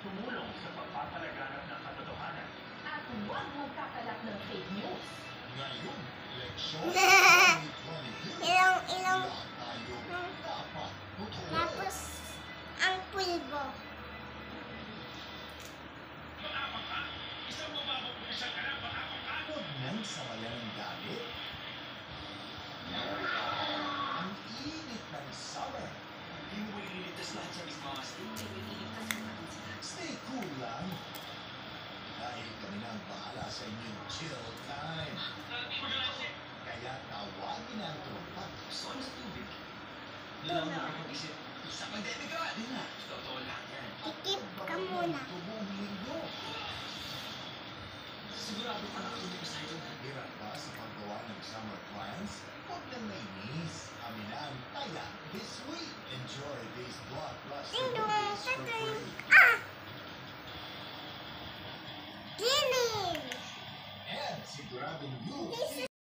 tumulong sa pagpapalaganap ng katotohanan. At huwag magkakalat ng fake news. Ngayon, leksyon Ilong. dapat totoo. Tapos, ang pulbo. Huwag nang samayan ng galit. Ang init ng summer. Hindi mo ililigtas lahat sa mismasting. Stay cool lang. Dahil kami na ang bahala sa inyong chill time. Kaya tawagin ang tropa. Gusto ko na sa tubig. Lang na kapag-isip. Sa pandemic ka! Di na. Totoo lang yan. Ikip ka muna. Tubong linggo. Sigurado ka nakatuloy ka sa ito. Hirap ba sa paggawa ng summer plans? Huwag nang nainis. Kami na ang taya this week. Enjoy these blockbuster Ding dong, movies for tatay. free. Giling! And siguradong you